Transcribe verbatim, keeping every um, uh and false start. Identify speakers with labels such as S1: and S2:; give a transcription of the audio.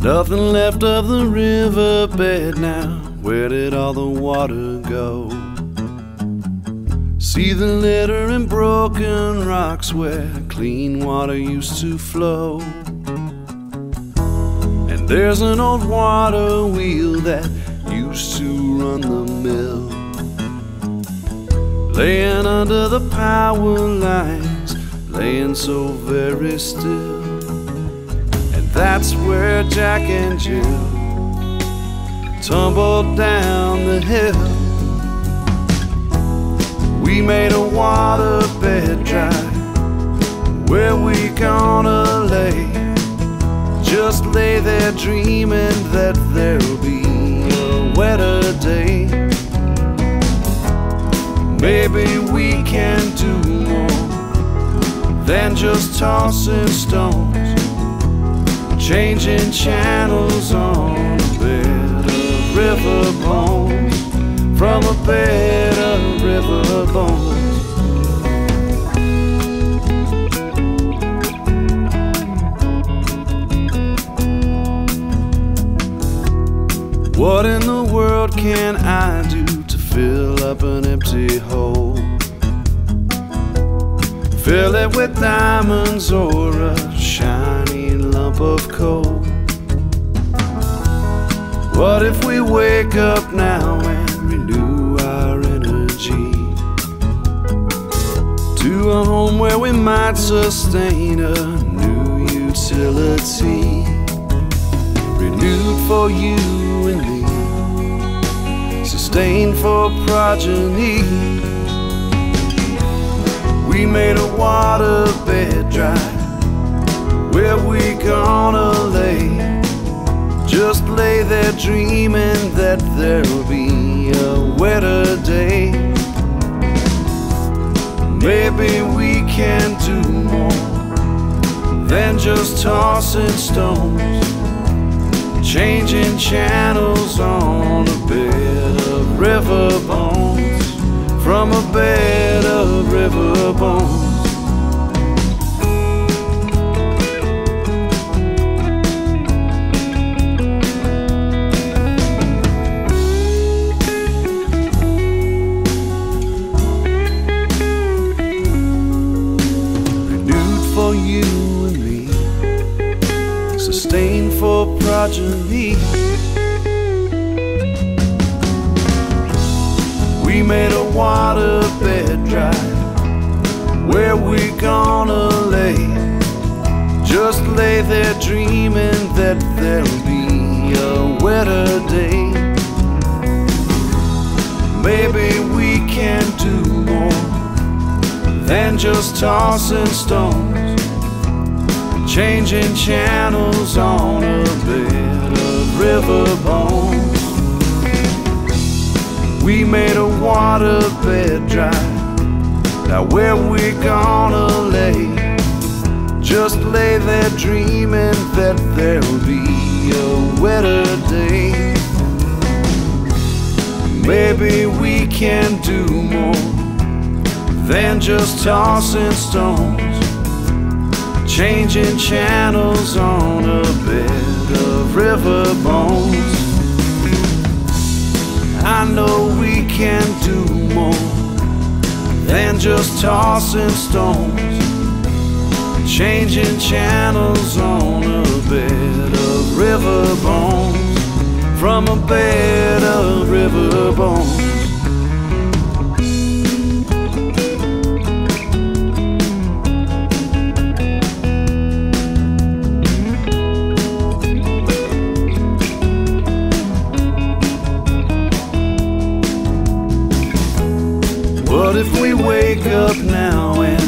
S1: Nothing left of the riverbed now. Where did all the water go? See the litter and broken rocks where clean water used to flow. And there's an old water wheel that used to run the mill, laying under the power lines, laying so very still. And that's where Jack and Jill tumbled down the hill. We made a waterbed dry, where we gonna lay? Just lay there dreaming that there'll be a wetter day. Maybe we can do more than just tossing stones, changing channels on a bed of river bones, from a bed of river bones. What in the world can I do to fill up an empty hole? Fill it with diamonds or a shiny lump of coal. What if we wake up now and renew our energy to a home where we might sustain a new utility, renewed for you and me, sustained for progeny. We made a waterbed dry, where we gonna lay? Just lay there dreaming that there'll be a wetter day. Maybe we can do more than just tossing stones, changing channels on a bed of river bones, from a bed of river bones. You and me, sustained for progeny. We made a waterbed dry, where we gonna lay? Just lay there dreaming that there'll be a wetter day. Maybe we can do more than just tossing stones, changing channels on a bed of river bones. We made a waterbed dry, now where we gonna lay? Just lay there dreaming that there'll be a wetter day. Maybe we can do more than just tossing stones, changing channels on a bed of river bones. I know we can do more than just tossing stones, changing channels on a bed of river bones, from a bed of river bones. What if we wake up now and